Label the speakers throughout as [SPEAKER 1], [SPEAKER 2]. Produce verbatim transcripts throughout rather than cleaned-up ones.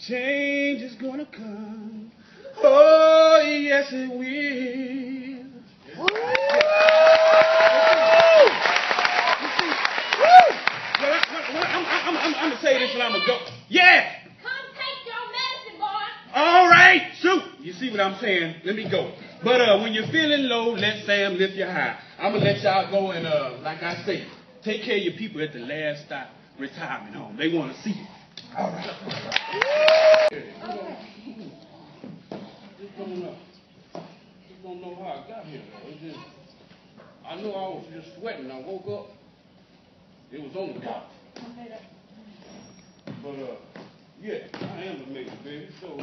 [SPEAKER 1] Change is gonna come. Oh, yes it will. Woo! Well, I, well, I'm, I'm, I'm, I'm gonna say this and I'm gonna go. Yeah!
[SPEAKER 2] Come take your medicine, boy.
[SPEAKER 1] All right, shoot. You see what I'm saying? Let me go. But uh, when you're feeling low, let Sam lift you high. I'm gonna let y'all go and, uh, like I say, take care of your people at the last stop retirement home. They want to see you. All right. Okay. Just don't know. Just don't know how I got here, though. It's just, I know I was just sweating. I woke up. It was on the couch. But, uh, yeah, I am a maker, baby. So,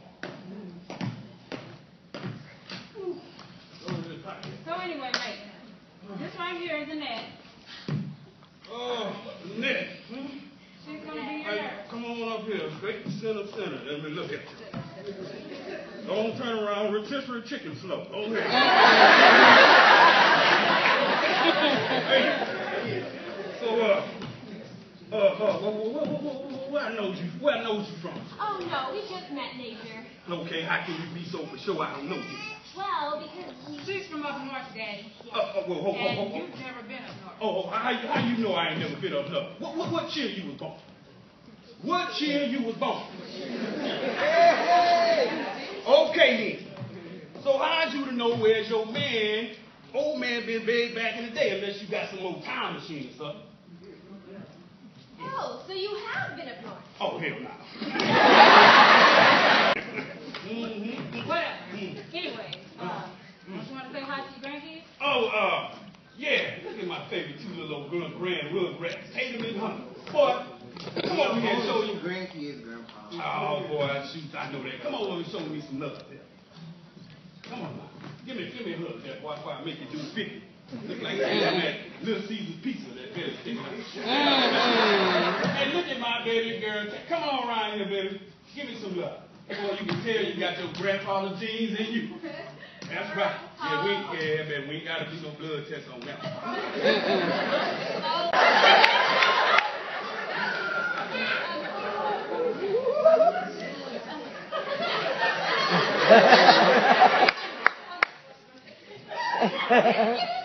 [SPEAKER 2] So anyway, mate, this right here is Annette.
[SPEAKER 1] Oh, Annette. Hmm?
[SPEAKER 2] She's gonna be your
[SPEAKER 1] Hey,
[SPEAKER 2] nurse.
[SPEAKER 1] come on up here, straight to center, center. Let me look at you. Don't turn around, rotisserie chicken slow. Go ahead. Hey, so, uh, uh, uh, where, where, where, where I know you, where I know you from?
[SPEAKER 2] Oh no, we just met nature.
[SPEAKER 1] Okay, how can you be so for sure I don't know you?
[SPEAKER 2] Well, because we...
[SPEAKER 3] She's from up north, Daddy.
[SPEAKER 1] Uh, uh, well, hold, hold,
[SPEAKER 3] And
[SPEAKER 1] hold, hold.
[SPEAKER 3] you've never been up north.
[SPEAKER 1] Oh, oh, how, you- how you know I ain't never been up there? What, what, what year you was born? What year you was born? Okay then. So how'd you to know where's your man, old man been buried back in the day unless you got some old time machine or something?
[SPEAKER 2] Oh, so you have been up north.
[SPEAKER 1] Oh, hell no. mm-hmm.
[SPEAKER 3] Whatever.
[SPEAKER 1] Mm.
[SPEAKER 3] Anyway, uh, don't you want to say hi to your grandkids?
[SPEAKER 1] Oh, uh, yeah. Look at my favorite two little old girl, grand rugrats. Tatum and Hunter. Boy, come over here and show you.
[SPEAKER 4] Grandkids, Grandpa.
[SPEAKER 1] Oh, boy, shoot, I know that. Come on over and show me some love there. Come on now. Give me, give me a hug there, boy, before I make you do fifty. Look like that, that Little Caesar's pizza that better stick out. Hey, look at my baby girl. Come on around here, baby. Give me some love. Boy, you can tell you got your grandfather's genes in you. That's right. Yeah, we, yeah, man, we ain't got to do no blood test on that.
[SPEAKER 2] Ha ha ha!